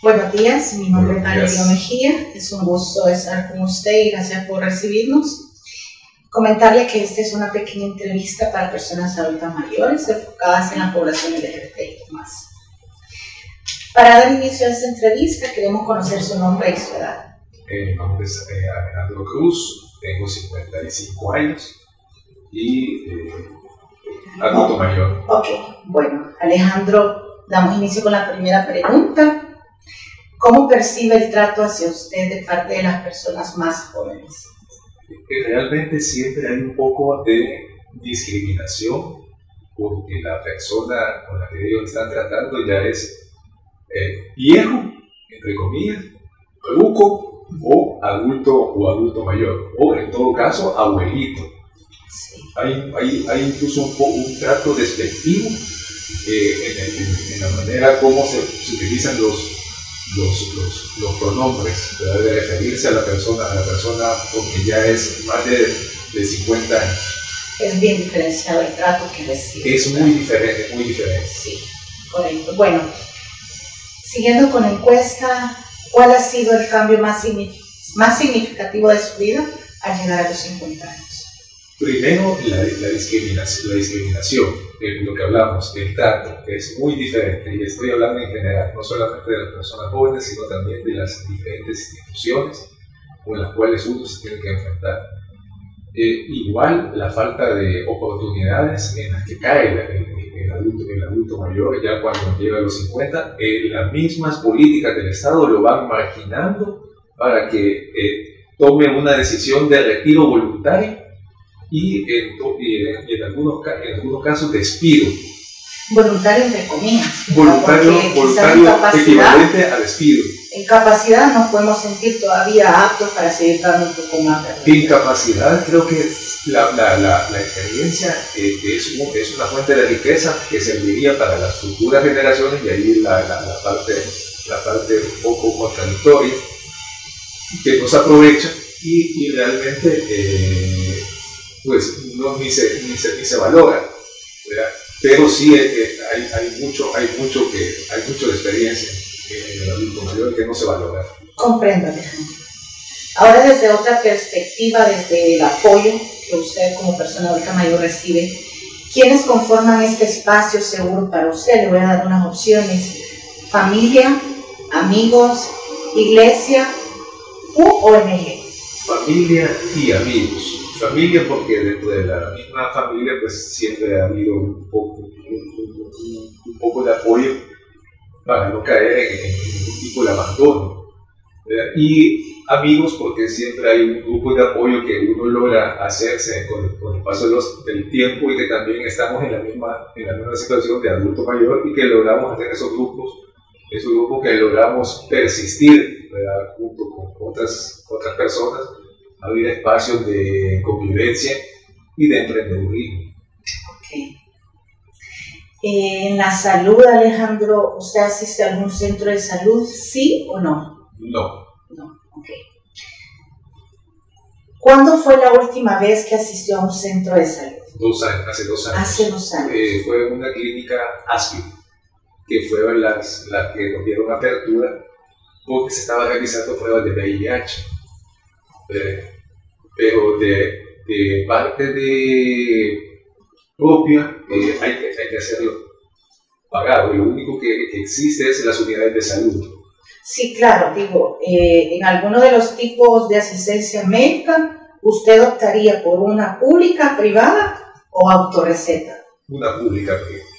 Buenos días, mi nombre es Buenos Valeria Mejía, es un gusto estar con usted y gracias por recibirnos. Comentarle que esta es una pequeña entrevista para personas adultas mayores enfocadas en la población LGBTI+. Para dar inicio a esta entrevista queremos conocer su nombre y su edad. Mi nombre es Alejandro Cruz, tengo 55 años y adulto mayor. Ok, bueno, Alejandro, damos inicio con la primera pregunta. ¿Cómo percibe el trato hacia usted de parte de las personas más jóvenes? Realmente siempre hay un poco de discriminación porque la persona con la que ellos están tratando ya es viejo, entre comillas, ruco o adulto mayor, o en todo caso abuelito. Sí. Hay incluso un trato despectivo en la manera como se utilizan los pronombres, ¿verdad? De referirse a la persona porque ya es más de 50 años. Es bien diferenciado el trato que recibe. Es muy diferente, muy diferente. Sí, correcto. Bueno, siguiendo con la encuesta, ¿cuál ha sido el cambio más significativo de su vida al llegar a los 50 años? Primero, la discriminación, lo que hablamos, el trato, es muy diferente, y estoy hablando en general, no solamente de las personas jóvenes, sino también de las diferentes instituciones con las cuales uno se tiene que enfrentar. Igual, la falta de oportunidades en las que cae el adulto mayor, ya cuando llega a los 50, las mismas políticas del Estado lo van marginando para que tome una decisión de retiro voluntario y en algunos casos despido. Voluntario entre comillas. Voluntario equivalente a despido. En capacidad nos podemos sentir todavía aptos para seguir dando un poco más. ¿Verdad? Incapacidad, creo que la experiencia es una fuente de riqueza que serviría para las futuras generaciones, y ahí la parte un poco contradictoria que nos aprovecha y realmente pues ni se valora, ¿verdad? Pero sí hay mucho de experiencia en el adulto mayor que no se valora. Comprendo, Alejandro. Ahora, desde otra perspectiva, desde el apoyo que usted como persona adulta mayor recibe, ¿quiénes conforman este espacio seguro para usted? Le voy a dar unas opciones: familia, amigos, iglesia u ONG. Familia y amigos. Familia, porque dentro de la misma familia pues siempre ha habido un poco de apoyo para no caer en ningún tipo de abandono, ¿verdad? Y amigos, porque siempre hay un grupo de apoyo que uno logra hacerse con el paso del tiempo, y que también estamos en la misma situación de adulto mayor, y que logramos hacer esos grupos que logramos persistir, ¿verdad? Junto con otras personas, abrir espacios de convivencia y de emprendedurismo. Okay. En la salud, Alejandro, ¿usted asiste a algún centro de salud, sí o no? No. No, ok. ¿Cuándo fue la última vez que asistió a un centro de salud? Hace 2 años. Hace 2 años. Fue una clínica ASPI, que fueron las que nos dieron apertura porque se estaban realizando pruebas de VIH. Pero de parte propia hay que hacerlo pagado. Lo único que existe es las unidades de salud. Sí, claro, digo, en alguno de los tipos de asistencia médica, ¿usted optaría por una pública, privada o autorreceta? Una pública.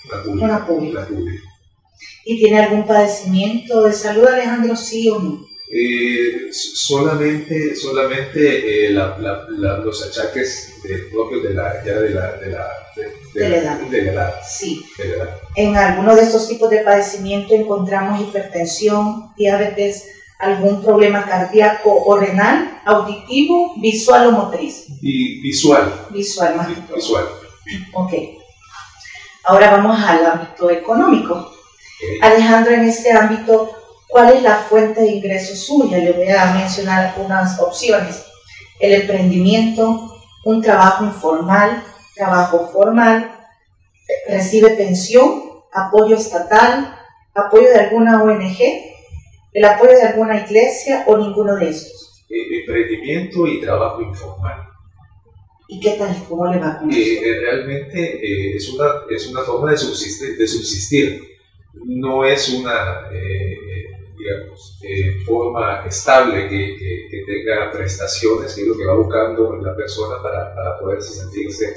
¿Y tiene algún padecimiento de salud, Alejandro, sí o no? Solamente los achaques propios de la edad. Sí. De la edad. En alguno de estos tipos de padecimiento encontramos hipertensión, diabetes, algún problema cardíaco o renal, auditivo, visual o motriz. Y visual. Visual, más que todo. Visual. Ok. Ahora vamos al ámbito económico. Okay. Alejandro, en este ámbito, ¿cuál es la fuente de ingresos suya? Le voy a mencionar algunas opciones: el emprendimiento, un trabajo informal, trabajo formal, recibe pensión, apoyo estatal, apoyo de alguna ONG, ¿El apoyo de alguna iglesia o ninguno de estos? Emprendimiento y trabajo informal. ¿Y qué tal? ¿Cómo le va con eso? Realmente es una forma de subsistir. No es una digamos, forma estable que tenga prestaciones, que es lo que va buscando la persona para poder sentirse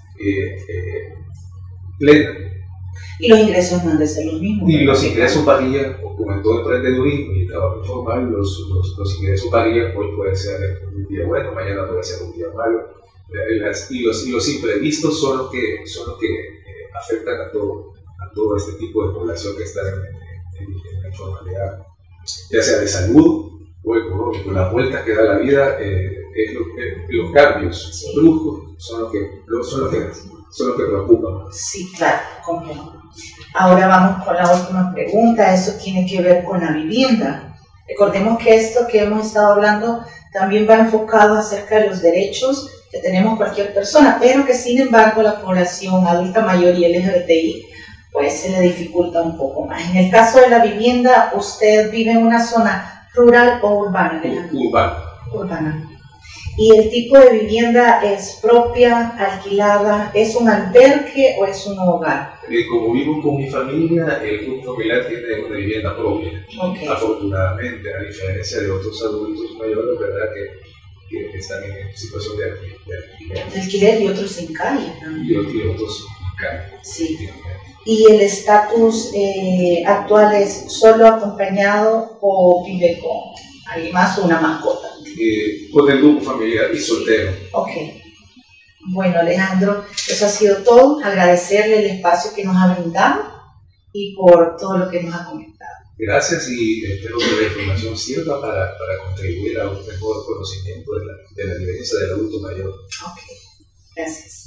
plena. Y los ingresos no han de ser los mismos. Y los ingresos varían, como en todo emprendedurismo y trabajo informal, los ingresos varían. Hoy puede ser un día bueno, mañana puede ser un día malo. Y los imprevistos son los que afectan a todo este tipo de población que está en la informalidad, ya sea de salud o económico. Las vueltas que da la vida, los cambios bruscos son los que preocupan. Sí, claro, comprendo. Ahora vamos con la última pregunta. Eso tiene que ver con la vivienda. Recordemos que esto que hemos estado hablando también va enfocado acerca de los derechos que tenemos cualquier persona, pero que sin embargo la población adulta mayor y LGBTI pues se le dificulta un poco más. En el caso de la vivienda, ¿usted vive en una zona rural o urbana? Urbana. ¿Y el tipo de vivienda es propia, alquilada, es un albergue o es un hogar? Como vivo con mi familia, el grupo familiar tiene una vivienda propia. Okay. Afortunadamente, a diferencia de otros adultos mayores, ¿verdad? Que están en situación de alquiler. De alquiler y otros en calle también. Y otros en calle. Sí. ¿Y el estatus actual es solo acompañado o vive con alguien más o una mascota? Con el grupo familiar y soltero. Ok. Bueno, Alejandro, eso ha sido todo. Agradecerle el espacio que nos ha brindado y por todo lo que nos ha comentado. Gracias y espero que la información sirva para contribuir a un mejor conocimiento de la vivencia del adulto mayor. Ok, gracias.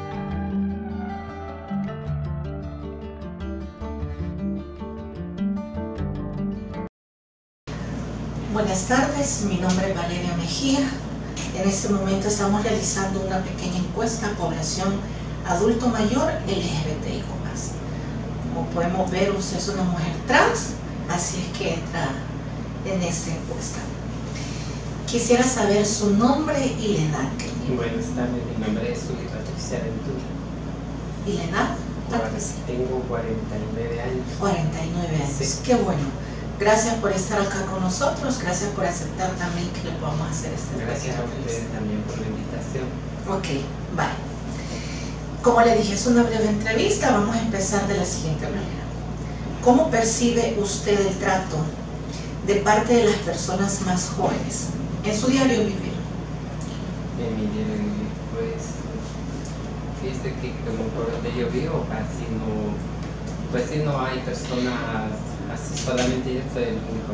Buenas tardes, mi nombre es Valeria Mejía. En este momento estamos realizando una pequeña encuesta a población adulto mayor LGBTIQ+. Como podemos ver, usted es una mujer trans, así es que entra en esta encuesta. Quisiera saber su nombre y la edad que tiene. Buenas tardes, mi nombre es Julio Patricia Ventura. ¿Y la edad? Tengo 49 años. 49 años, Sí. Qué bueno. Gracias por estar acá con nosotros, gracias por aceptar también que le podamos hacer este Gracias a pequeño ustedes también por la invitación. Ok, vale. Como le dije, es una breve entrevista, vamos a empezar de la siguiente manera. ¿Cómo percibe usted el trato de parte de las personas más jóvenes en su diario vivir? En mi diario vivir, pues, fíjese que como por donde yo vivo casi no hay personas así, solamente yo soy el único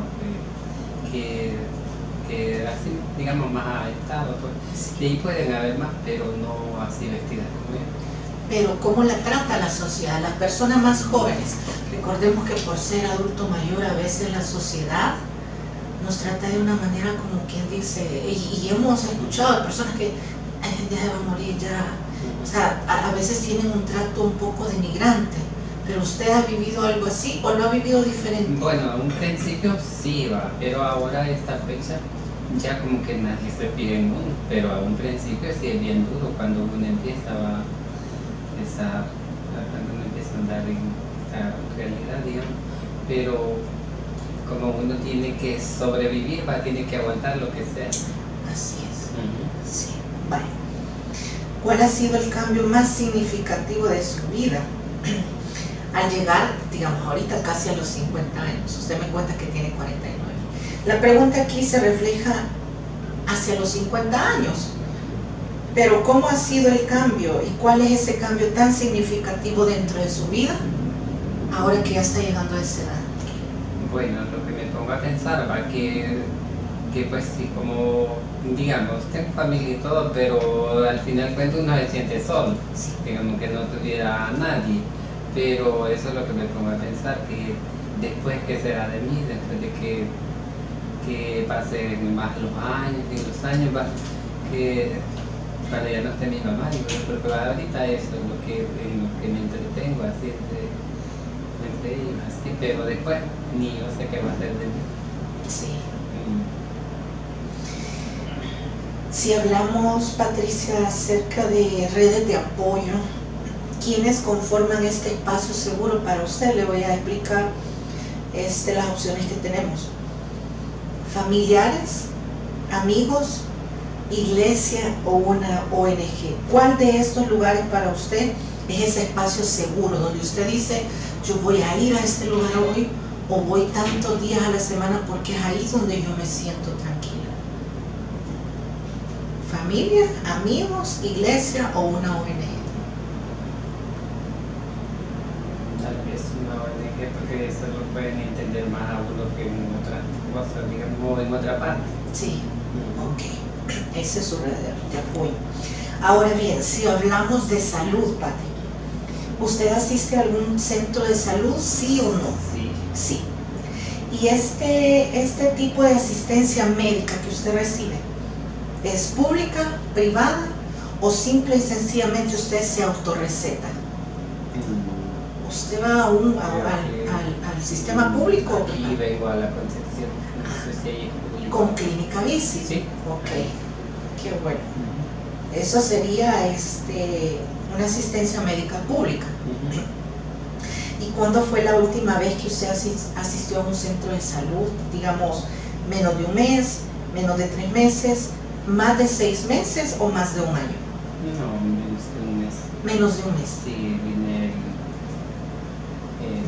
que así, digamos, más estado, pues. Y ahí pueden haber más, pero no así vestidas como yo. Pero ¿cómo la trata la sociedad? Las personas más jóvenes, recordemos que por ser adulto mayor a veces la sociedad nos trata de una manera como quien dice, y hemos escuchado de personas que ya se va a morir ya, o sea, a veces tienen un trato un poco denigrante. ¿Pero usted ha vivido algo así o lo ha vivido diferente? Bueno, a un principio sí va, pero ahora a esta fecha ya como que nadie se fija en uno, pero a un principio sí es bien duro cuando uno empieza a andar en esta realidad, digamos, pero como uno tiene que sobrevivir, tiene que aguantar lo que sea. Así es. Sí, vale. ¿Cuál ha sido el cambio más significativo de su vida? Al llegar, digamos, ahorita casi a los 50 años, usted me cuenta que tiene 49. La pregunta aquí se refleja hacia los 50 años, pero ¿cómo ha sido el cambio y cuál es ese cambio tan significativo dentro de su vida ahora que ya está llegando a esa edad? Bueno, lo que me pongo a pensar va que pues sí, como digamos, tengo familia y todo, pero al final cuento uno se siente solo, Sí. digamos que no tuviera a nadie. Pero eso es lo que me pongo a pensar, que después que será de mí, después de que pasen más los años y los años, que cuando ya no esté mi mamá, porque ahorita eso es en lo que me entretengo, así entre ellos, así, pero después ni yo sé qué va a hacer de mí. Si hablamos, Patricia, acerca de redes de apoyo, ¿quiénes conforman este espacio seguro para usted? Le voy a explicar las opciones que tenemos. Familiares, amigos, iglesia o una ONG. ¿Cuál de estos lugares para usted es ese espacio seguro donde usted dice, yo voy a ir a este lugar hoy o voy tantos días a la semana porque es ahí donde yo me siento tranquila? Familia, amigos, iglesia o una ONG. Tal vez una ONG, porque eso lo pueden entender más a uno que en otra cosa, digamos, en otra parte. Sí, ok. Ese es su red de apoyo. Ahora bien, si hablamos de salud, Pati, ¿usted asiste a algún centro de salud, sí o no? Sí. Sí. ¿Y este tipo de asistencia médica que usted recibe es pública, privada o simple y sencillamente usted se autorreceta? ¿Usted va al sistema público? Aquí vengo a la Concepción, no sé si hay público. ¿Con Clínica Bici? Sí. Ok, qué bueno. Eso sería una asistencia médica pública. ¿Y cuándo fue la última vez que usted asistió a un centro de salud? Digamos, menos de un mes, menos de 3 meses, más de 6 meses o más de un año. No, menos de un mes. Menos de un mes. Sí, vine el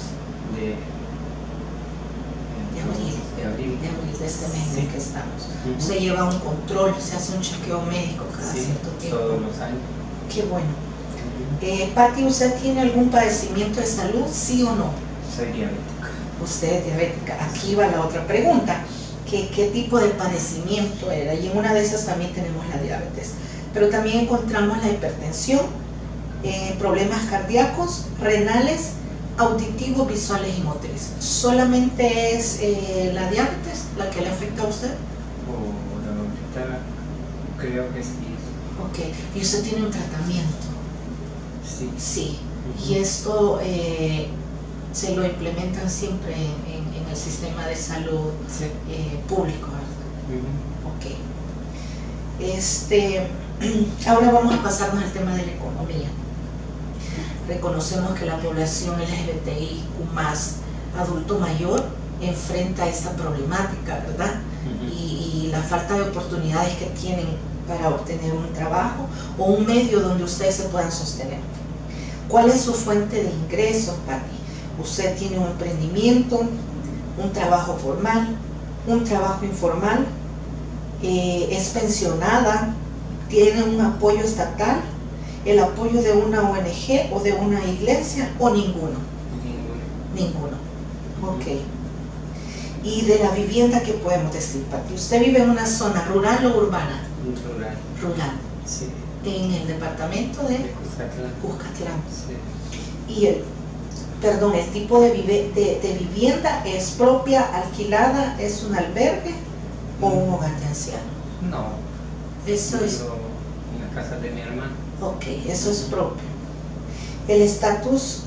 2 de abril. De este mes en el que estamos. Uh-huh. Usted lleva un control, se hace un chequeo médico cada cierto tiempo. Todos los años. Qué bueno. Pati, ¿usted tiene algún padecimiento de salud, sí o no? Soy diabética. Usted es diabética. Aquí va la otra pregunta. ¿Qué tipo de padecimiento era? Y en una de esas también tenemos la diabetes. Pero también encontramos la hipertensión, problemas cardíacos, renales, auditivos, visuales y motrices. ¿Solamente es la diabetes la que le afecta a usted? Ahorita creo que sí. Ok. ¿Y usted tiene un tratamiento? Sí. Sí. Y esto se lo implementan siempre en el sistema de salud público, ¿verdad? Ok. Ahora vamos a pasarnos al tema de la economía. Reconocemos que la población LGBTIQ+, adulto mayor, enfrenta esta problemática, ¿verdad? Y la falta de oportunidades que tienen para obtener un trabajo o un medio donde ustedes se puedan sostener. ¿Cuál es su fuente de ingresos, Pati? ¿Usted tiene un emprendimiento, un trabajo formal, un trabajo informal? ¿Es pensionada? ¿Tiene un apoyo estatal? ¿El apoyo de una ONG o de una iglesia o ninguno? Ninguno. Ok. ¿Y de la vivienda qué podemos decir, Pati? ¿Usted vive en una zona rural o urbana? Rural. Rural. Sí. En el departamento de Cuscatlán. Sí. Y el tipo de vivienda es propia, alquilada, es un albergue o un hogar de ancianos. No. Eso es. En la casa de mi hermano. Ok, eso es propio. El estatus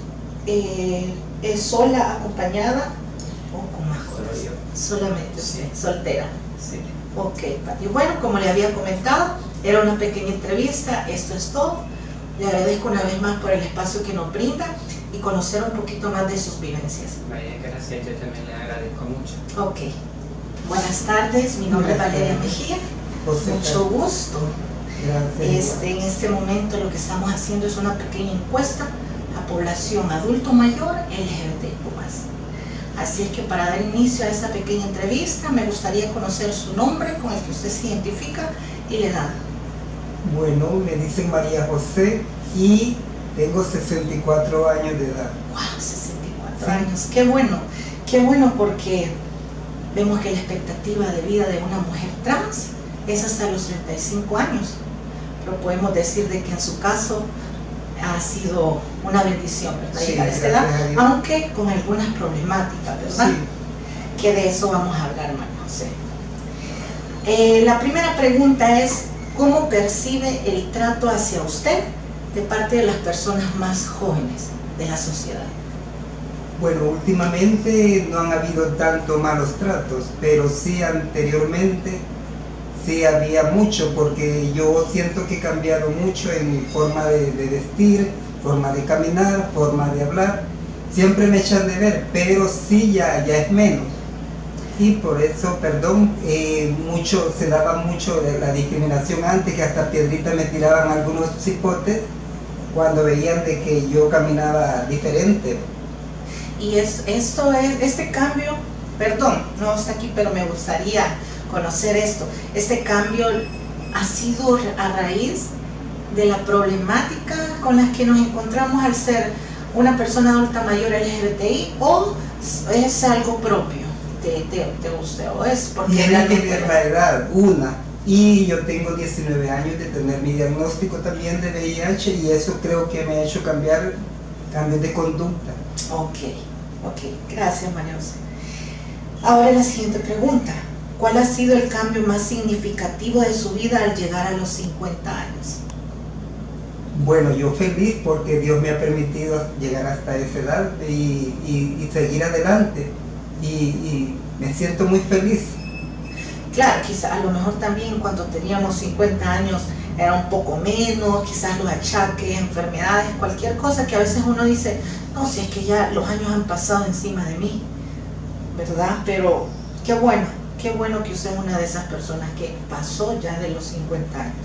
es sola, acompañada o con mascotas. Solo yo. Solamente Sí. Soltera. Sí. Ok, Pati. Bueno, como le había comentado, era una pequeña entrevista, esto es todo. Le agradezco una vez más por el espacio que nos brinda y conocer un poquito más de sus vivencias. Vaya, gracias, yo también le agradezco mucho. Ok. Buenas tardes, mi nombre es Valeria Mejía. Mucho gusto. Gracias. En este momento lo que estamos haciendo es una pequeña encuesta a población adulto mayor LGBTQ+. Así es que para dar inicio a esta pequeña entrevista me gustaría conocer su nombre con el que usted se identifica y la edad. Bueno, me dicen María José y tengo 64 años de edad. ¡Wow! 64 Sí. años. Qué bueno porque vemos que la expectativa de vida de una mujer trans es hasta los 35 años. Pero podemos decir de que en su caso ha sido una bendición, ¿verdad? Sí, llegar a esta gracias edad, a Dios. aunque con algunas problemáticas, ¿verdad? Sí. Que de eso vamos a hablar, María José. La primera pregunta es, ¿cómo percibe el trato hacia usted de parte de las personas más jóvenes de la sociedad? Bueno, últimamente no han habido tanto malos tratos, pero sí anteriormente sí había mucho, porque yo siento que he cambiado mucho en mi forma de vestir, forma de caminar, forma de hablar. Siempre me echan de ver, pero sí ya es menos. Y por eso, perdón, se daba mucho de la discriminación antes, que hasta piedritas me tiraban algunos cipotes cuando veían de que yo caminaba diferente. Y este cambio, perdón, no está aquí, pero me gustaría conocer esto. Este cambio ha sido a raíz de la problemática con la que nos encontramos al ser una persona adulta mayor LGBTI, o es algo propio de usted, o es porque tiene que ver la edad, y yo tengo 19 años de tener mi diagnóstico también de VIH, y eso creo que me ha hecho cambios de conducta. Ok, gracias, María José. Ahora la siguiente pregunta: ¿cuál ha sido el cambio más significativo de su vida al llegar a los 50 años? Bueno, yo feliz porque Dios me ha permitido llegar hasta esa edad y seguir adelante, y me siento muy feliz. Claro, quizás a lo mejor también cuando teníamos 50 años era un poco menos, quizás los achaques, enfermedades, cualquier cosa que a veces uno dice, no, si es que ya los años han pasado encima de mí, ¿verdad? Pero qué bueno que usted es una de esas personas que pasó ya de los 50 años.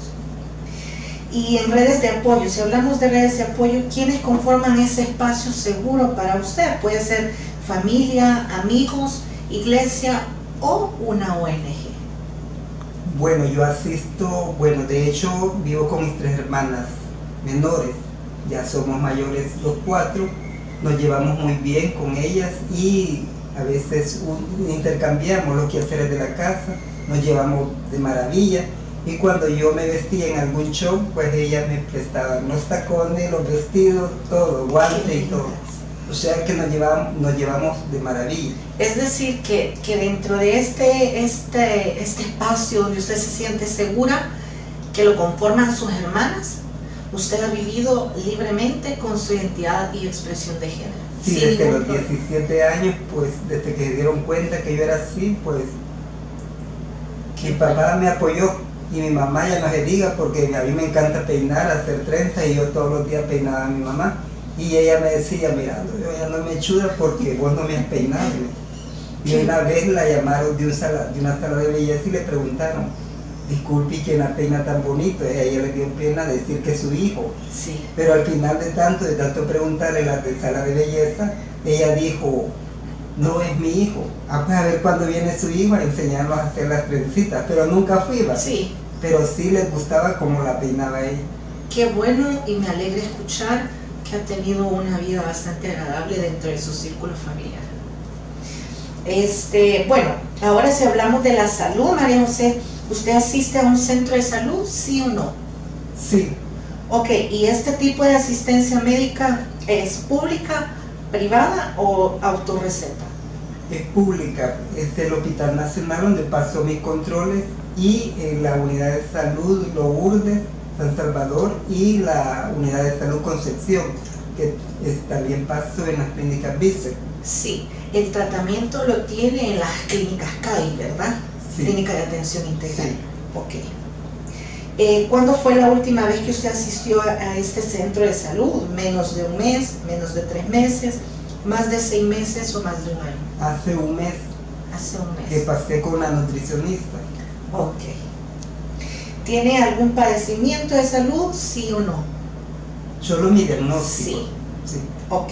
Y en redes de apoyo, si hablamos de redes de apoyo, ¿quiénes conforman ese espacio seguro para usted? Puede ser familia, amigos, iglesia o una ONG. Bueno, yo asisto, de hecho vivo con mis 3 hermanas menores, ya somos mayores los 4, nos llevamos muy bien con ellas y a veces intercambiamos los quehaceres de la casa, nos llevamos de maravilla. Y cuando yo me vestía en algún show, pues ellas me prestaban los tacones, los vestidos, todo, guantes y todo. O sea que nos llevamos de maravilla. Es decir, que dentro de este espacio donde usted se siente segura, que lo conforman sus hermanas, usted ha vivido libremente con su identidad y expresión de género. Sí, desde los 17 años, pues desde que se dieron cuenta que yo era así, pues mi papá me apoyó. Y mi mamá ya no se diga, porque a mí me encanta peinar, hacer trenzas, y yo todos los días peinaba a mi mamá. Y ella me decía, mira, yo ya no me chuda porque vos no me has peinado. Y una vez la llamaron de una sala de belleza y le preguntaron, disculpe, ¿quién la peina tan bonito? Y a ella le dio pena decir que es su hijo. Sí. Pero al final de tanto preguntarle a la de sala de belleza, ella dijo, no es mi hijo. Pues a ver cuándo viene su hijo a enseñarnos a hacer las trencitas, pero nunca fui, ¿va? Sí. Pero sí les gustaba cómo la peinaba ella. Qué bueno, y me alegra escuchar que ha tenido una vida bastante agradable dentro de su círculo familiar. Bueno, ahora si hablamos de la salud, María José, ¿usted asiste a un centro de salud, sí o no? Sí. Ok, ¿y este tipo de asistencia médica es pública, privada o autorreceta? Es pública, es el Hospital Nacional donde pasó mis controles, y la unidad de salud Lourdes, San Salvador, y la unidad de salud Concepción, que también pasó en las clínicas Bíceps. Sí, el tratamiento lo tiene en las clínicas CAI, ¿verdad? Sí. Clínica de Atención Integral. Sí. Ok. ¿Cuándo fue la última vez que usted asistió a este centro de salud? ¿Menos de un mes? ¿Menos de 3 meses? ¿Más de 6 meses o más de un año? Hace un mes. Hace un mes. Que pasé con una nutricionista. Ok. ¿Tiene algún padecimiento de salud, sí o no? Solo mi diagnóstico. Sí. Sí. Ok.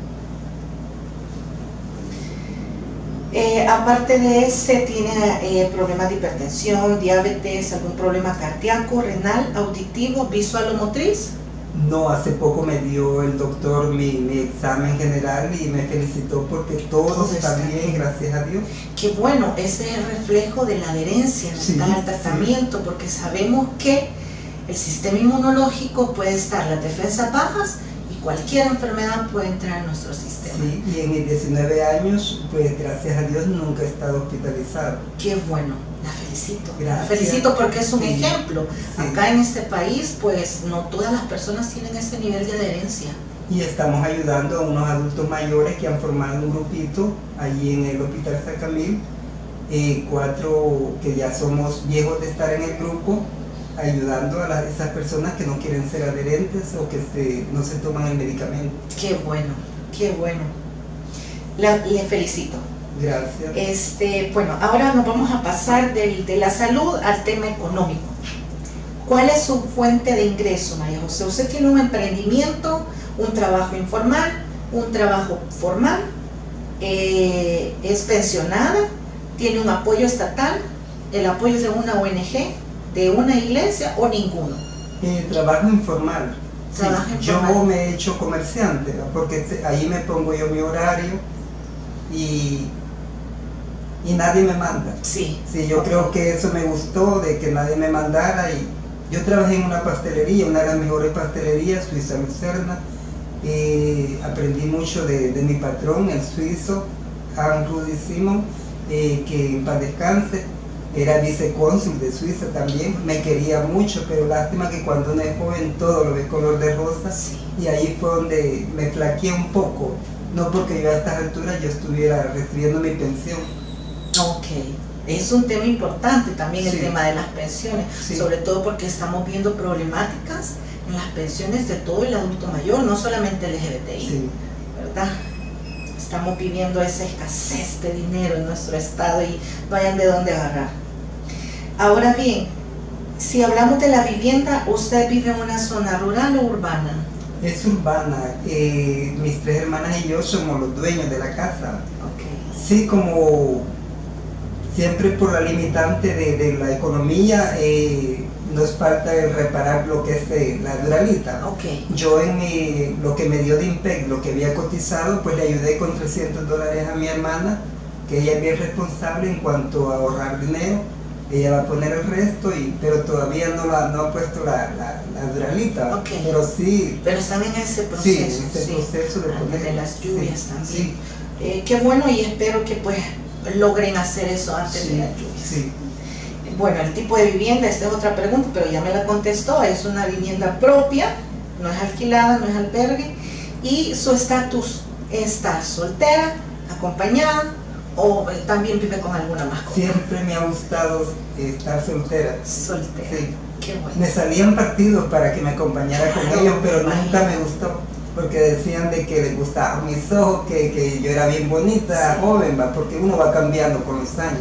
Aparte de ese, ¿tiene problemas de hipertensión, diabetes, algún problema cardíaco, renal, auditivo, visual o motriz? No, hace poco me dio el doctor mi examen general y me felicitó porque todo está bien, gracias a Dios. Qué bueno, ese es el reflejo de la adherencia al tratamiento, porque sabemos que el sistema inmunológico puede estar, las defensas bajas, y cualquier enfermedad puede entrar en nuestro sistema. Sí, y en mis 19 años, pues gracias a Dios nunca he estado hospitalizado. Qué bueno, la felicito. Gracias. La felicito porque es un ejemplo. Sí. Acá en este país, pues no todas las personas tienen ese nivel de adherencia. Y estamos ayudando a unos adultos mayores que han formado un grupito allí en el Hospital San Camil, 4 que ya somos viejos de estar en el grupo, ayudando a esas personas que no quieren ser adherentes o que no se toman el medicamento. Qué bueno, qué bueno. Le felicito. Gracias. Bueno, ahora nos vamos a pasar de la salud al tema económico. ¿Cuál es su fuente de ingreso, María José? ¿Usted tiene un emprendimiento, un trabajo informal, un trabajo formal? ¿Es pensionada? ¿Tiene un apoyo estatal? ¿El apoyo de una ONG? ¿De una iglesia o ninguno? Trabajo informal. Trabajo sí, informal. Yo me he hecho comerciante, ¿no? Porque ahí me pongo yo mi horario y nadie me manda. Sí. Sí, yo creo que eso me gustó, de que nadie me mandara. Y yo trabajé en una pastelería, una de las mejores pastelerías, Suiza Lucerna. Aprendí mucho de mi patrón, el suizo, Hans Rudi Simon, que en paz descanse. Era vicecónsul de Suiza también, me quería mucho, pero lástima que cuando uno es joven todo lo ve color de rosa. Sí. Y ahí fue donde me flaqueé un poco, no porque yo a estas alturas yo estuviera recibiendo mi pensión. Ok, es un tema importante también el Sí. tema de las pensiones, Sí. sobre todo porque estamos viendo problemáticas en las pensiones de todo el adulto mayor, no solamente el LGBTI, Sí. ¿verdad? Estamos viviendo esa escasez de dinero en nuestro estado y no hayan de dónde agarrar. Ahora bien, si hablamos de la vivienda, ¿usted vive en una zona rural o urbana? Es urbana, mis 3 hermanas y yo somos los dueños de la casa. Ok. Sí, como siempre por la limitante de la economía, nos falta el reparar lo que es la duralita. Ok. Yo en lo que me dio de IMPEC, lo que había cotizado, pues le ayudé con $300 a mi hermana, que ella es bien responsable en cuanto a ahorrar dinero. Ella va a poner el resto, pero todavía no ha puesto la duralita. Ok. Pero sí. Pero están en ese proceso. Sí, ese proceso de antes poner de las lluvias sí, también. Sí, Qué bueno, y espero que pues logren hacer eso antes sí, de las lluvias. sí. Bueno, el tipo de vivienda, esta es otra pregunta, pero ya me la contestó, es una vivienda propia, no es alquilada, no es albergue, y su estatus está soltera, acompañada, o también vive con alguna mascota. Siempre me ha gustado estar soltera. Soltera. Sí. Qué bueno. Me salían partidos para que me acompañara con Claro, ellos, pero me nunca imagino. me gustó, porque decían de que les gustaban mis ojos, que yo era bien bonita, Sí. joven, porque uno va cambiando con los años.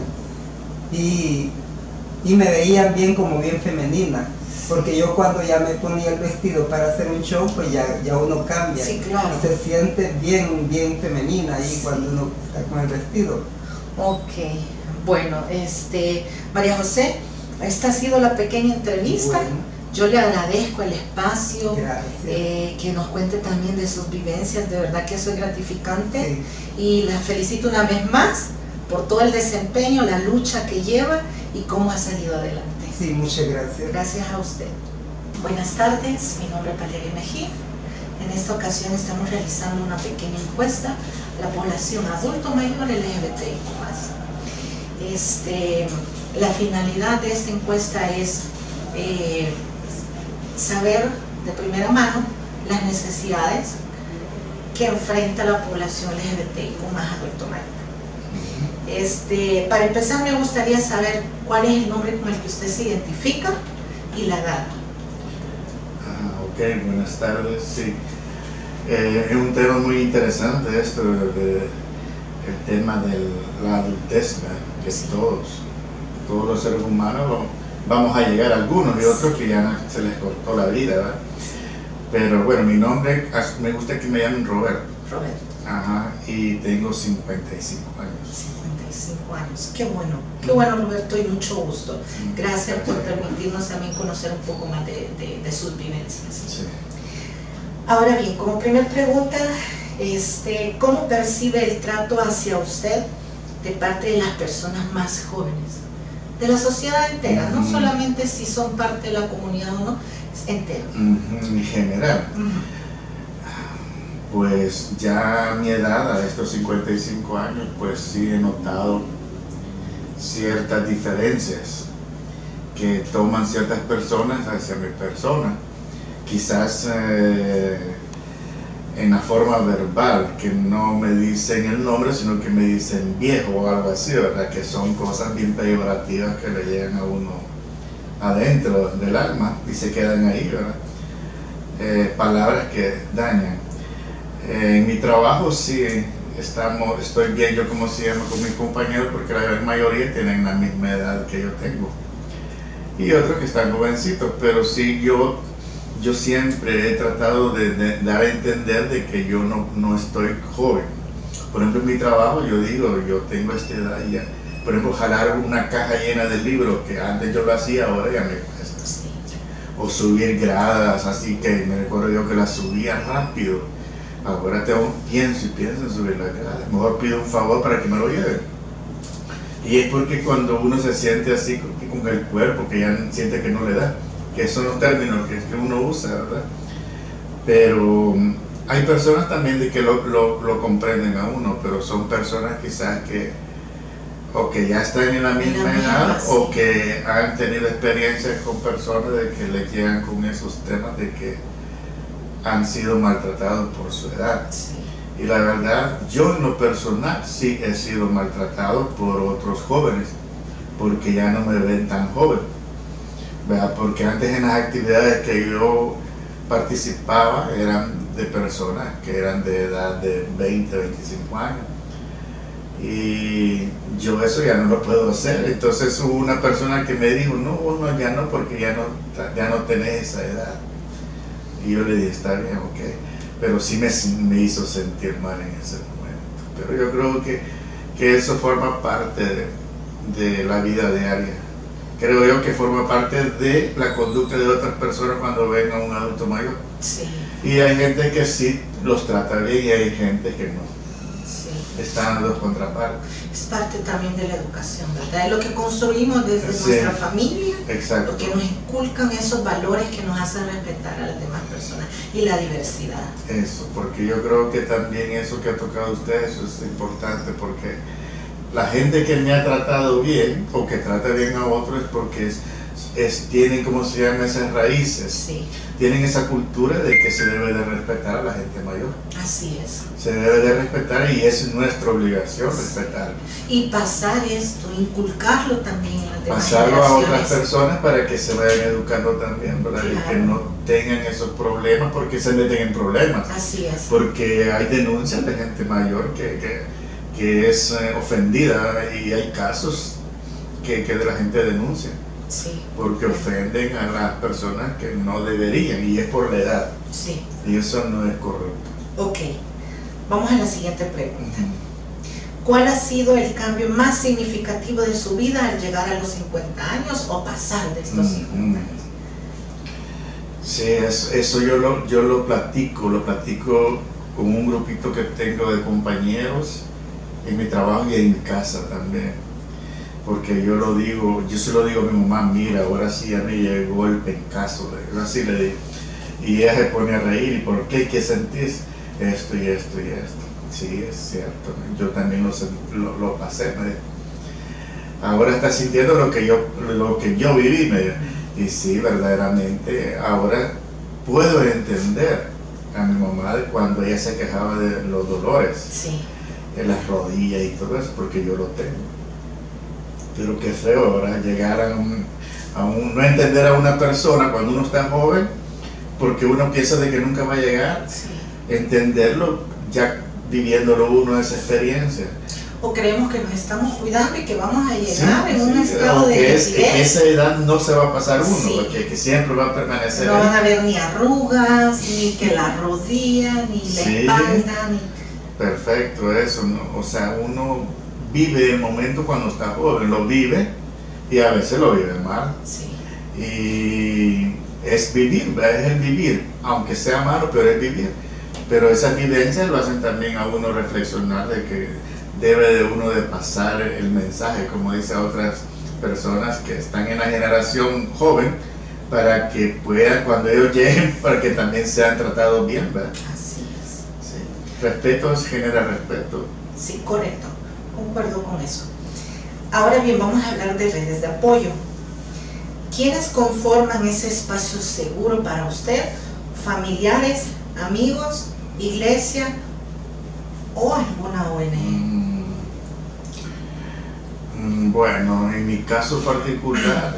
Y me veían bien como bien femenina, porque yo cuando ya me ponía el vestido para hacer un show, pues ya uno cambia. Sí, claro. Y se siente bien femenina ahí cuando uno está con el vestido. Ok, bueno, María José, esta ha sido la pequeña entrevista. Bueno. Yo le agradezco el espacio, Gracias. que nos cuente también de sus vivencias, de verdad que eso es gratificante. Sí. Y la felicito una vez más por todo el desempeño, la lucha que lleva y cómo ha salido adelante. Sí, muchas gracias. Gracias a usted. Buenas tardes, mi nombre es Valeria Mejía. En esta ocasión estamos realizando una pequeña encuesta a la población adulto mayor LGBTI+. La finalidad de esta encuesta es saber de primera mano las necesidades que enfrenta la población LGBTI más adulto mayor. Para empezar, me gustaría saber cuál es el nombre con el que usted se identifica y la edad. Ok, buenas tardes. Sí, es un tema muy interesante esto, el tema de la adultez, ¿verdad? Que todos los seres humanos vamos a llegar, algunos y otros que ya se les cortó la vida, ¿verdad? Pero bueno, mi nombre, me gusta que me llamen Roberto. Roberto. Ajá, y tengo 55 años. 55 años, qué bueno Roberto, y mucho gusto. Gracias por permitirnos también conocer un poco más de sus vivencias. Sí. Ahora bien, como primera pregunta, ¿cómo percibe el trato hacia usted de parte de las personas más jóvenes? De la sociedad entera, no solamente si son parte de la comunidad o no, es entera. En general. Pues ya a mi edad, a estos 55 años, pues sí he notado ciertas diferencias que toman ciertas personas hacia mi persona. Quizás en la forma verbal, que no me dicen el nombre, sino que me dicen viejo o algo así, ¿verdad? Que son cosas bien peyorativas que le llegan a uno adentro del alma y se quedan ahí, ¿verdad? Palabras que dañan. En mi trabajo sí estoy bien, yo como se llama, con mis compañeros, porque la gran mayoría tienen la misma edad que yo tengo. Y otros que están jovencitos, pero sí yo siempre he tratado de dar a entender de que yo no estoy joven. Por ejemplo, en mi trabajo yo digo, yo tengo esta edad y ya. Por ejemplo, jalar una caja llena de libros, que antes yo lo hacía, ahora ya me cuesta. O subir gradas, así que me recuerdo yo que las subía rápido. Ahora pienso en subir las gradas. Mejor pido un favor para que me lo lleven. Y es porque cuando uno se siente así con el cuerpo, que ya siente que no le da, que son los términos que uno usa, ¿verdad? Pero hay personas también de que lo comprenden a uno, pero son personas quizás que o que ya están en la misma edad, sí, o que han tenido experiencias con personas de que les llegan con esos temas de que han sido maltratados por su edad. Sí. Y la verdad, yo en lo personal sí he sido maltratado por otros jóvenes, porque ya no me ven tan joven, ¿verdad? Porque antes en las actividades que yo participaba eran de personas que eran de edad de 20, 25 años. Y yo eso ya no lo puedo hacer. Entonces hubo una persona que me dijo, no, ya no, porque ya no tenés esa edad. Y yo le dije, está bien, ok. Pero sí me hizo sentir mal en ese momento. Pero yo creo que eso forma parte de la vida diaria. Creo yo que forma parte de la conducta de otras personas cuando ven a un adulto mayor. Sí. Y hay gente que sí los trata bien y hay gente que no. Están dos contrapartes. Es parte también de la educación, ¿verdad? Es lo que construimos desde nuestra familia. Exacto. Lo que nos inculcan esos valores que nos hacen respetar a las demás personas y la diversidad. Eso, porque yo creo que también eso que ha tocado usted, eso es importante, porque la gente que me ha tratado bien o que trata bien a otros es porque tienen, ¿cómo se llama?, esas raíces. Sí. Tienen esa cultura de que se debe de respetar a la gente mayor. Así es. Se debe de respetar y es nuestra obligación respetarlo. Y pasar esto, inculcarlo también en las demás pasarlo a otras personas para que se vayan educando también, ¿verdad? Claro. Y que no tengan esos problemas porque se meten en problemas. Así es. Porque hay denuncias de gente mayor que es ofendida y hay casos que de la gente denuncia. Sí. Porque ofenden a las personas que no deberían y es por la edad. Sí. Y eso no es correcto. Ok, vamos a la siguiente pregunta. ¿Cuál ha sido el cambio más significativo de su vida al llegar a los 50 años o pasar de estos 50 años? Sí, eso yo lo platico con un grupito que tengo de compañeros en mi trabajo y en mi casa también. Porque yo se lo digo a mi mamá, mira, ahora sí ya me llegó el pencazo, así le digo. Y ella se pone a reír, ¿y por qué? ¿Qué sentís? Esto y esto y esto. Sí, es cierto, yo también lo pasé, me dijo. Ahora está sintiendo lo que yo viví, me dijo. Y sí, verdaderamente, ahora puedo entender a mi mamá de cuando ella se quejaba de los dolores, sí, en las rodillas y todo eso, porque yo lo tengo. Pero qué feo ahora llegar a no entender a una persona cuando uno está joven, porque uno piensa de que nunca va a llegar, sí, entenderlo ya viviéndolo uno esa experiencia. O creemos que nos estamos cuidando y que vamos a llegar en un estado de rigidez. Que esa edad no se va a pasar uno, sí, que siempre va a permanecer. No van a haber ni arrugas, ni que la rodilla, ni la espalda, ni... Perfecto, eso, ¿no? O sea, uno vive el momento cuando está joven, lo vive y a veces lo vive mal. Sí. Y es vivir, es el vivir, aunque sea malo, pero es vivir. Pero esas vivencias lo hacen también a uno reflexionar de que debe de uno de pasar el mensaje, como dice a otras personas que están en la generación joven, para que puedan, cuando ellos lleguen, para que también sean tratados bien, ¿verdad? Así es. Sí. Respeto genera respeto. Sí, correcto. Concuerdo con eso. Ahora bien, vamos a hablar de redes de apoyo. ¿Quiénes conforman ese espacio seguro para usted? ¿Familiares, amigos iglesia o alguna ONG? Bueno, en mi caso particular,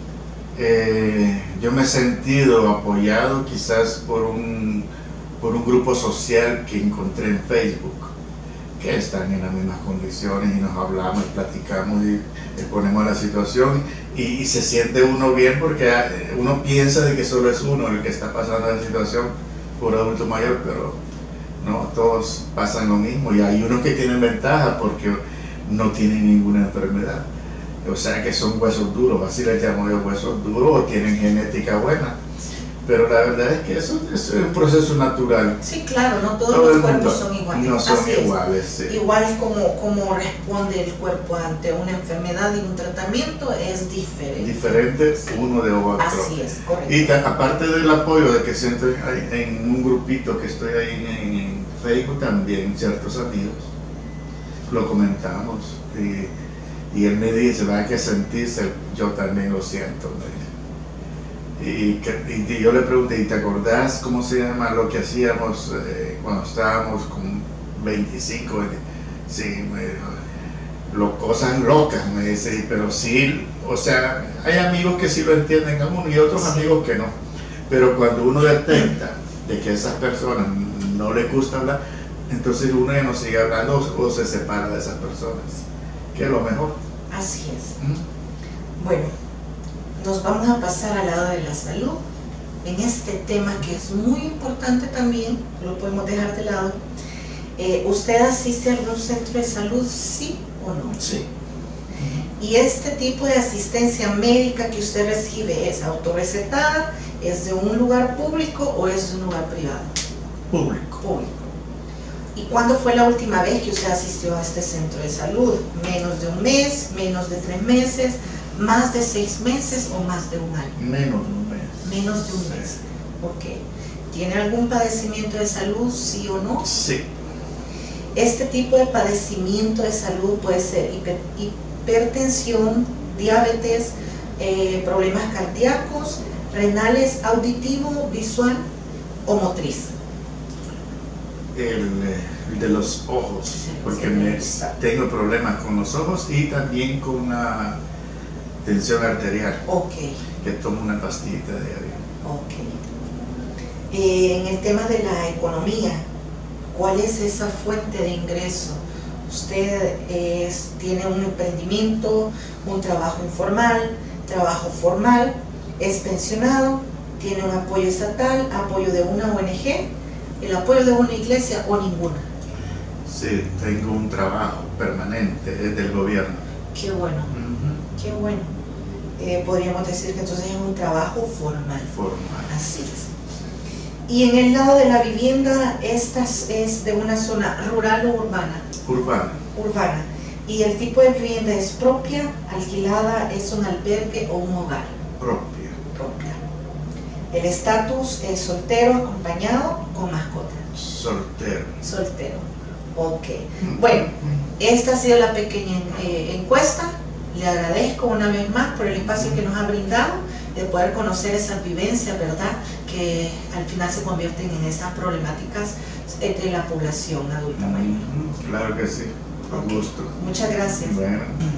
yo me he sentido apoyado quizás por un grupo social que encontré en Facebook, que están en las mismas condiciones y nos hablamos, platicamos y exponemos la situación y se siente uno bien porque uno piensa de que solo es uno el que está pasando la situación por adulto mayor, pero no, todos pasan lo mismo y hay unos que tienen ventaja porque no tienen ninguna enfermedad, o sea que son huesos duros, así les llamo yo, huesos duros, o tienen genética buena. Pero la verdad es que eso es un proceso natural. Sí, claro, no todos los cuerpos son iguales. No son iguales, sí. Igual como responde el cuerpo ante una enfermedad y un tratamiento es diferente. Diferente uno de otro. Así es, correcto. Y aparte del apoyo de que siento en un grupito que estoy ahí en Facebook también, ciertos amigos, lo comentamos. Y él me dice, va que sentirse, yo también lo siento. Y yo le pregunté, ¿y te acordás cómo se llama lo que hacíamos cuando estábamos con 25? Sí, cosas locas, me dice, pero sí, o sea, hay amigos que sí lo entienden a uno y otros amigos que no. Pero cuando uno detecta de que a esas personas no les gusta hablar, entonces uno ya no sigue hablando o se separa de esas personas, que es lo mejor. Así es. Bueno, nos vamos a pasar al lado de la salud, en este tema que es muy importante también, lo podemos dejar de lado. ¿Usted asiste a algún centro de salud, sí o no? Sí. ¿Y este tipo de asistencia médica que usted recibe es autorrecetada, es de un lugar público o es de un lugar privado? Público. Público. ¿Y cuándo fue la última vez que usted asistió a este centro de salud? ¿Menos de un mes, menos de 3 meses, más de 6 meses o más de un año? Menos de un mes. Menos de un mes. Ok. ¿Tiene algún padecimiento de salud, sí o no? Sí. Este tipo de padecimiento de salud puede ser hipertensión, diabetes, problemas cardíacos, renales, auditivo, visual o motriz. El de los ojos, porque tengo problemas con los ojos y también con una tensión arterial. Ok. Que tomo una pastillita diaria. Ok. En el tema de la economía, ¿cuál es esa fuente de ingreso? ¿Usted tiene un emprendimiento, un trabajo informal, trabajo formal, es pensionado, tiene un apoyo estatal, apoyo de una ONG, el apoyo de una iglesia o ninguna? Sí, tengo un trabajo permanente del gobierno. Qué bueno, qué bueno. Podríamos decir que entonces es un trabajo formal. Formal. Así es. Y en el lado de la vivienda, ¿esta es de una zona rural o urbana? Urbana. Urbana. ¿Y el tipo de vivienda es propia, alquilada, es un albergue o un hogar? Propia. Propia. ¿El estatus es soltero, acompañado, con mascota? Soltero. Soltero. Ok. Bueno, esta ha sido la pequeña encuesta. Le agradezco una vez más por el espacio que nos ha brindado, de poder conocer esas vivencias, ¿verdad?, que al final se convierten en esas problemáticas entre la población adulta mayor. Claro que sí, con gusto. Muchas gracias. Bueno.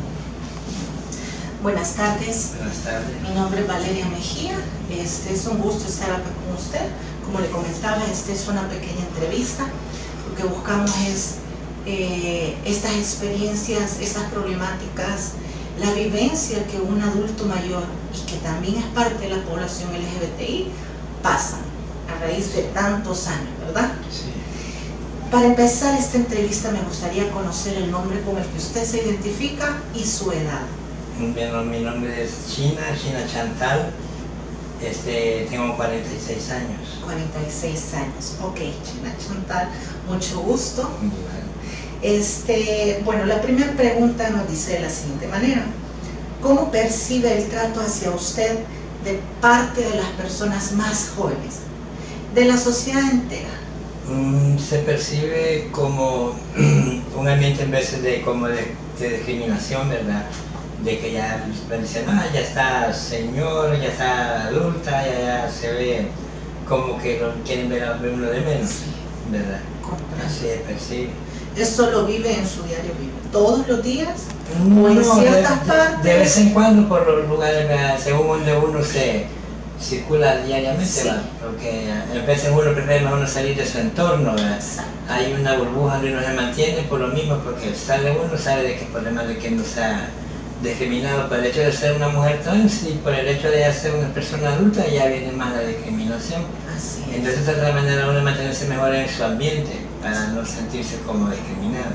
Buenas tardes. Buenas tardes. Mi nombre es Valeria Mejía. Es un gusto estar acá con usted. Como le comentaba, esta es una pequeña entrevista. Lo que buscamos es estas experiencias, estas problemáticas, la vivencia que un adulto mayor y que también es parte de la población LGBTI pasan a raíz de tantos años, ¿verdad? Sí. Para empezar esta entrevista me gustaría conocer el nombre con el que usted se identifica y su edad. Bueno, mi nombre es China Chantal, tengo 46 años. 46 años, ok, China Chantal, mucho gusto. Bueno. Bueno, la primera pregunta nos dice de la siguiente manera: ¿cómo percibe el trato hacia usted de parte de las personas más jóvenes, de la sociedad entera? Se percibe como un ambiente en veces de discriminación, ¿verdad? De que ya dicen, ya está señor, ya está adulta, ya se ve como que lo quieren ver a uno de menos. ¿verdad? Comprendo. Así se percibe. ¿Eso lo vive en su diario vivir todos los días? No, ¿O en ciertas partes? de vez en cuando por los lugares, ¿verdad? Según donde uno se circula diariamente, Sí. ¿verdad? Porque a veces uno prefiere mejor no salir de su entorno, ¿verdad? Exacto. Hay una burbuja donde uno se mantiene por lo mismo, porque uno sabe de que por demás de que no sea discriminado por el hecho de ser una mujer trans y por el hecho de ser una persona adulta ya viene más la discriminación. Así es. Entonces trata de manera uno de mantenerse mejor en su ambiente para no sentirse como discriminado.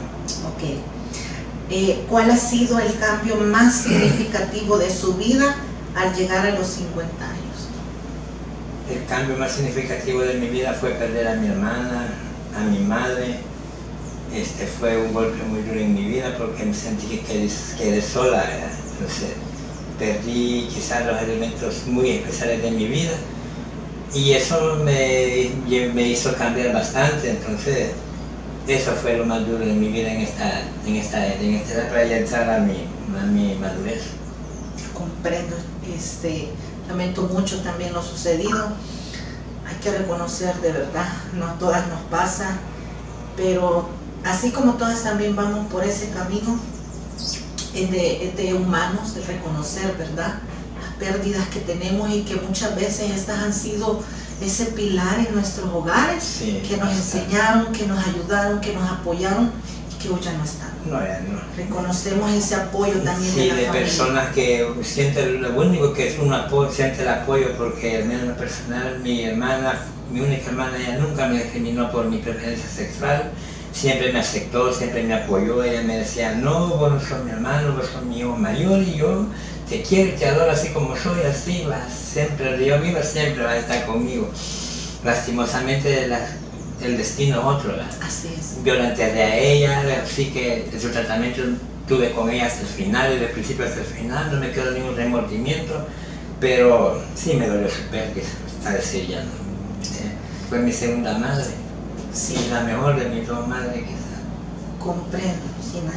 Ok. ¿Cuál ha sido el cambio más significativo de su vida al llegar a los 50 años? El cambio más significativo de mi vida fue perder a mi hermana, a mi madre. Fue un golpe muy duro en mi vida porque me sentí que quedé sola, ¿verdad? Entonces perdí quizás los elementos muy especiales de mi vida y eso me hizo cambiar bastante. Entonces eso fue lo más duro de mi vida en esta etapa para ya entrar a mi madurez. Comprendo. Lamento mucho también lo sucedido. Hay que reconocer de verdad, no a todas nos pasa, pero así como todas también vamos por ese camino de humanos, de reconocer, ¿verdad?, las pérdidas que tenemos y que muchas veces estas han sido ese pilar en nuestros hogares, Sí, que nos enseñaron, que nos ayudaron, que nos apoyaron y que hoy ya no están. No, ya no. Reconocemos ese apoyo también Sí, de la de familia. personas que sienten, lo único que es un apoyo, siente el apoyo porque al menos en lo personal, mi única hermana, ella nunca me discriminó por mi preferencia sexual, siempre me aceptó, siempre me apoyó, ella me decía, no, vos no sos mi hermano, vos sos mi hijo mayor y yo te quiero y te adoro así como soy, así vas siempre, donde yo viva siempre vas a estar conmigo. Lastimosamente el destino es otro, ¿verdad? Así es. Yo la enterré a ella, así que su tratamiento tuve con ella hasta el final, desde el principio hasta el final, no me quedó ningún remordimiento, pero sí me dolió su pérdida, a decir ya no. Fue mi segunda madre, Sí. y la mejor de mis dos madres quizás. Comprendo, Gina.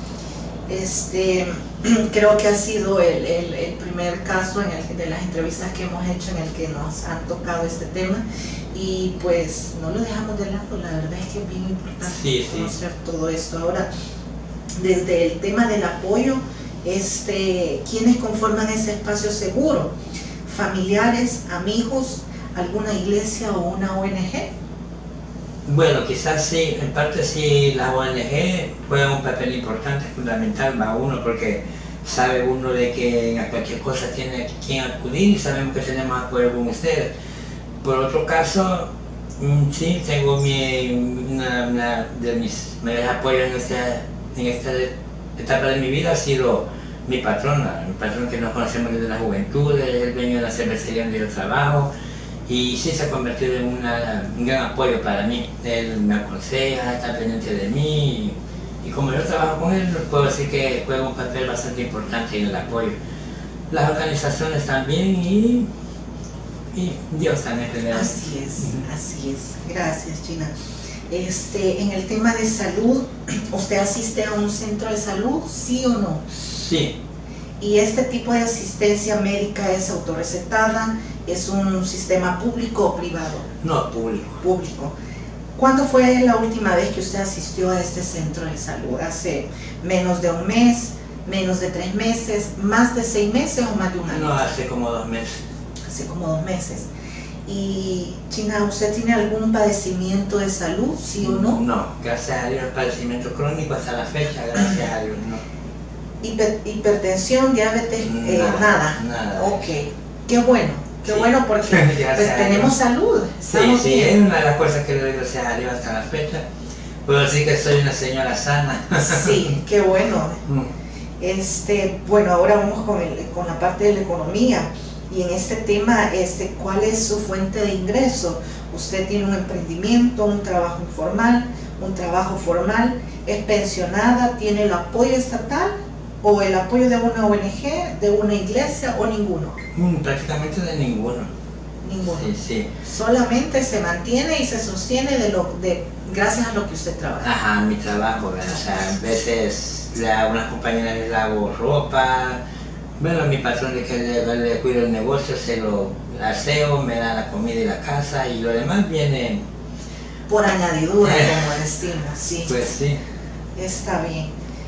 Creo que ha sido el primer caso de las entrevistas que hemos hecho en el que nos han tocado este tema y pues no lo dejamos de lado, la verdad es que es bien importante Sí, sí. conocer todo esto. Ahora, desde el tema del apoyo, ¿quiénes conforman ese espacio seguro? ¿Familiares, amigos, alguna iglesia o una ONG? Bueno, quizás sí, en parte sí, la ONG juega un papel importante, fundamental para uno, porque sabe uno de que a cualquier cosa tiene a quien acudir y sabemos que tenemos apoyo con ustedes. Por otro caso, sí, tengo una de mis mayores apoyos en esta etapa de mi vida ha sido mi patrón que nos conocemos desde la juventud, es el dueño de la cervecería donde yo trabajo. Y sí se ha convertido en un gran apoyo para mí. Él me aconseja, está pendiente de mí y como yo trabajo con él, puedo decir que juega un papel bastante importante en el apoyo. Las organizaciones también y Dios también primero. Así es. Gracias, Gina. En el tema de salud, ¿usted asiste a un centro de salud, sí o no? Sí. ¿Y este tipo de asistencia médica es autorrecetada? ¿Es un sistema público o privado? No, público. Público. ¿Cuándo fue la última vez que usted asistió a este centro de salud? ¿Hace menos de un mes, menos de 3 meses, más de 6 meses o más de un año? No, hace como 2 meses. Hace como 2 meses. Y Gina, ¿usted tiene algún padecimiento de salud, sí o no? No, gracias a Dios, padecimiento crónico hasta la fecha, gracias a Dios, no. Hipertensión, diabetes, nada. Nada. Ok, qué bueno. Qué Sí. bueno porque pues, tenemos salud. Sí, Estamos sí, bien. es una de las cosas que le doy gracias a Dios hasta la fecha. Puedo decir que soy una señora sana. Sí, qué bueno. Bueno, ahora vamos con la parte de la economía. Y en este tema, ¿cuál es su fuente de ingreso? ¿Usted tiene un emprendimiento, un trabajo informal, un trabajo formal? ¿Es pensionada? ¿Tiene el apoyo estatal? ¿O el apoyo de una ONG, de una iglesia o ninguno? Prácticamente de ninguno. Ninguno. Sí, sí. Solamente se mantiene y se sostiene gracias a lo que usted trabaja. Ajá, mi trabajo, ¿verdad? O sea, a veces a unas compañeras les hago ropa. Bueno, mi patrón de que le cuido el negocio, se lo aseo, me da la comida y la casa y lo demás viene por añadidura, como decimos, sí. Pues sí. Está bien.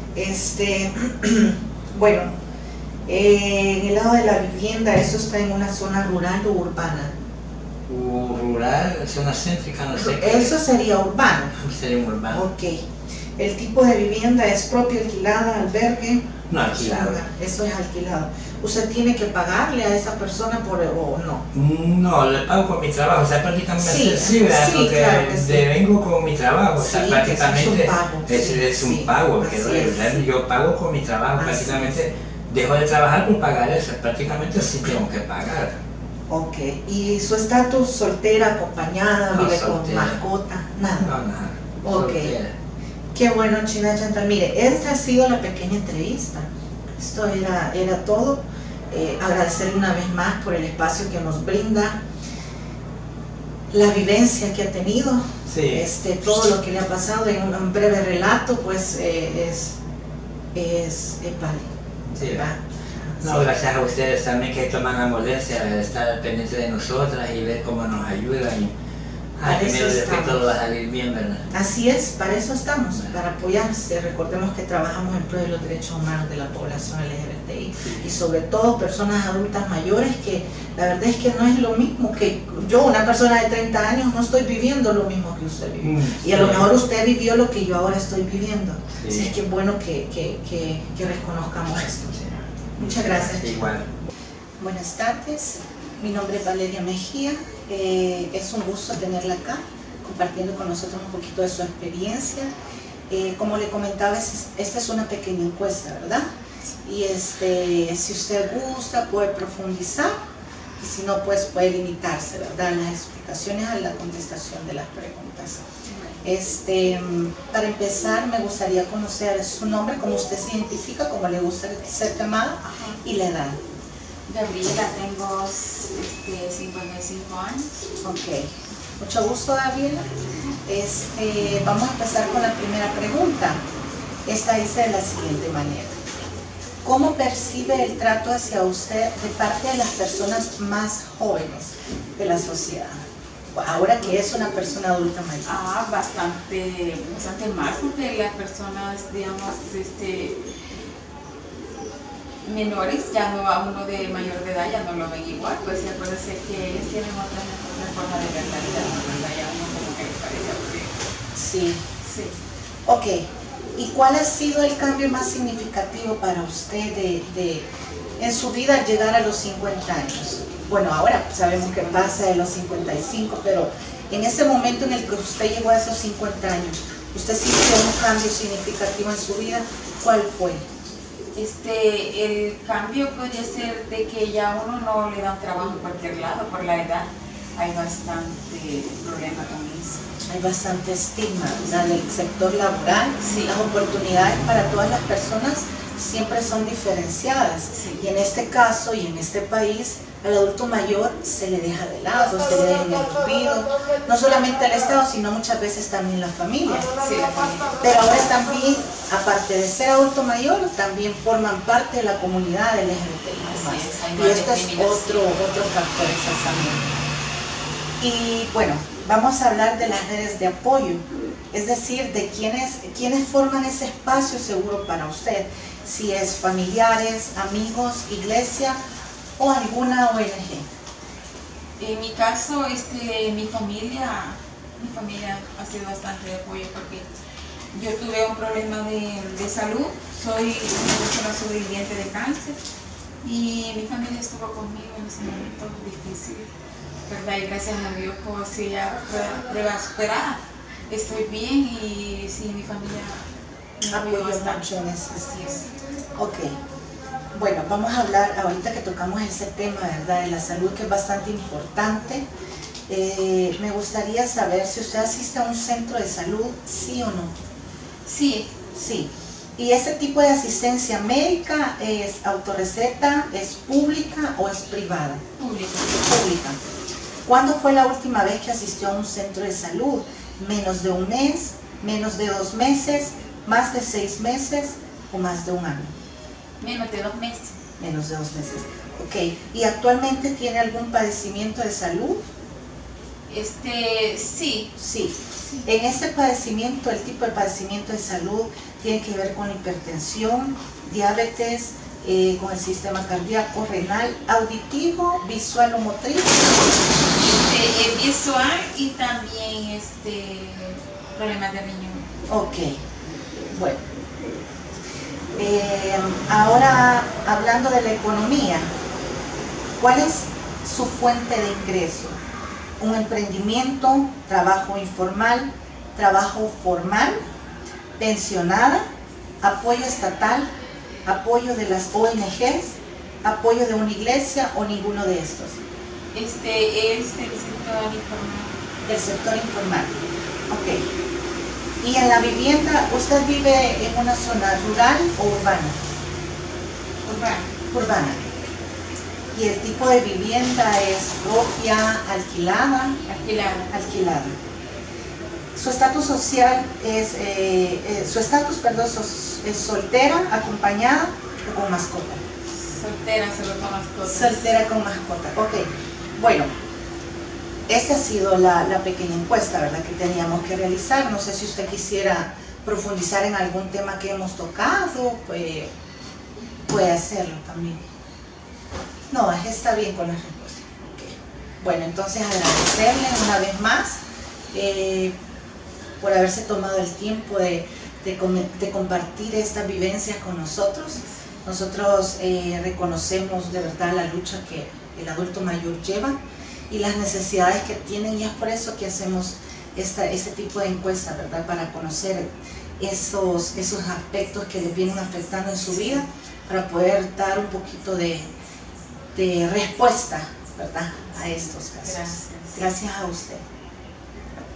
Bueno, en el lado de la vivienda, ¿eso está en una zona rural o urbana? Rural, zona céntrica, no sé qué. Eso sería urbano. Sería un urbano. Ok. ¿El tipo de vivienda es propia, alquilada, albergue? No, alquilado. Eso es alquilado. ¿Usted tiene que pagarle a esa persona o no? No, le pago por mi trabajo, o sea, prácticamente Sí, ¿verdad? sí, Porque claro que sí. vengo con mi trabajo, o sea, Sí, prácticamente es un es un pago, pago, así que es. yo pago por mi trabajo, Así prácticamente dejo de trabajar por pagar eso, prácticamente sí tengo que pagar. Ok. ¿Y su estatus soltera, acompañada, No, vive soltera. con mascota? Nada. No, nada. Ok. Soltera. Qué bueno, China Chantal. Mire, esta ha sido la pequeña entrevista. Esto era todo. Agradecerle una vez más por el espacio que nos brinda, la vivencia que ha tenido, Sí. todo lo que le ha pasado en un breve relato, pues es válido. Sí. ¿Verdad? No, gracias a ustedes también que toman la molestia de estar pendientes de nosotras y ver cómo nos ayudan. Y primero de que todo va a salir bien, ¿verdad? Así es, para eso estamos, para apoyarse. Recordemos que trabajamos en pro de los derechos humanos de la población LGBTI y sobre todo personas adultas mayores, que la verdad es que no es lo mismo que yo, una persona de 30 años, no estoy viviendo lo mismo que usted vivió. Y a lo mejor usted vivió lo que yo ahora estoy viviendo. Sí. Así es que es bueno que reconozcamos esto. Sí. Muchas gracias. Igual. Buenas tardes, mi nombre es Valeria Mejía. Es un gusto tenerla acá, compartiendo con nosotros un poquito de su experiencia. Como le comentaba, esta es una pequeña encuesta, ¿verdad? Y si usted gusta puede profundizar, y si no, pues puede limitarse, ¿verdad?, a las explicaciones, a la contestación de las preguntas. Para empezar, me gustaría conocer su nombre, cómo usted se identifica, cómo le gusta ser llamada, y la edad. Gabriela, tengo 55 años. Ok, mucho gusto, Gabriela. Vamos a empezar con la primera pregunta. Esta dice de la siguiente manera: ¿cómo percibe el trato hacia usted de parte de las personas más jóvenes de la sociedad? Ahora que es una persona adulta mayor. Bastante mal, porque las personas, digamos, menores, ya no, a uno de mayor de edad ya no lo ven igual, pues acuérdense que ellos tienen otra forma de ver la vida, ¿verdad? Ya uno como que les parece aburrido. Sí. Sí. Ok, ¿y cuál ha sido el cambio más significativo para usted en su vida al llegar a los 50 años? Bueno, ahora sabemos que pasa de los 55, pero en ese momento en el que usted llegó a esos 50 años, ¿usted sintió un cambio significativo en su vida? ¿Cuál fue? El cambio podría ser de que ya uno no le dan trabajo en cualquier lado por la edad. Hay bastante problema con eso. Hay bastante estigma, ¿verdad?, del sector laboral. Sí. Las oportunidades para todas las personas siempre son diferenciadas. Sí. Y en este caso y en este país, al adulto mayor se le deja de lado, se le deja en el olvido, no solamente al Estado, sino muchas veces también la familia. Sí, la familia. Pero ahora también, aparte de ser adulto mayor, también forman parte de la comunidad LGBTI+. Así es, hay Y más esto es discriminación. otro factor exactamente. Y bueno, vamos a hablar de las redes de apoyo, es decir, de quienes forman ese espacio seguro para usted, si es familiares, amigos, iglesia o alguna ONG. En mi caso, mi familia ha sido bastante de apoyo, porque yo tuve un problema de salud, soy una persona sobreviviente de cáncer, y mi familia estuvo conmigo en ese momento difícil, ¿verdad? Y gracias a Dios, pues sí, ya prueba superada, estoy bien, y sí, mi familia me apoyó Apoyo bastante. mucho en eso. Así es. Ok, bueno, vamos a hablar, ahorita que tocamos ese tema, ¿verdad?, de la salud, que es bastante importante. Me gustaría saber si usted asiste a un centro de salud, ¿sí o no? Sí. Sí. ¿Y ese tipo de asistencia médica es autorreceta, es pública o es privada? Público. Pública. ¿Cuándo fue la última vez que asistió a un centro de salud? ¿Menos de un mes? ¿Menos de 2 meses? ¿Más de 6 meses? ¿O más de un año? Menos de 2 meses. Menos de 2 meses. Ok. ¿Y actualmente tiene algún padecimiento de salud? Sí. Sí. En este padecimiento, el tipo de padecimiento de salud tiene que ver con hipertensión, diabetes, con el sistema cardíaco, renal, auditivo, visual o motriz. Visual y también problemas de riñón. Ok, bueno. Ahora, hablando de la economía, ¿cuál es su fuente de ingreso? ¿Un emprendimiento, trabajo informal, trabajo formal, pensionada, apoyo estatal, apoyo de las ONGs, apoyo de una iglesia o ninguno de estos? Es del sector informal. Del sector informal. Ok. ¿Y en la vivienda, usted vive en una zona rural o urbana? Urbana. Urbana. ¿Y el tipo de vivienda es propia, alquilada? Alquilada. Su estatus social es, es soltera, acompañada o con mascota. Soltera, solo con mascota. Soltera con mascota, ok. Bueno, esta ha sido la pequeña encuesta, ¿verdad?, que teníamos que realizar. No sé si usted quisiera profundizar en algún tema que hemos tocado, pues puede hacerlo también. No, está bien con la respuesta. Okay. Bueno, entonces agradecerle una vez más por haberse tomado el tiempo de compartir estas vivencias con nosotros. Nosotros reconocemos de verdad la lucha que el adulto mayor lleva y las necesidades que tienen, y es por eso que hacemos este tipo de encuesta, ¿verdad?, para conocer esos aspectos que les vienen afectando en su vida, para poder dar un poquito de respuesta, ¿verdad?, a estos casos. Gracias. Gracias a usted.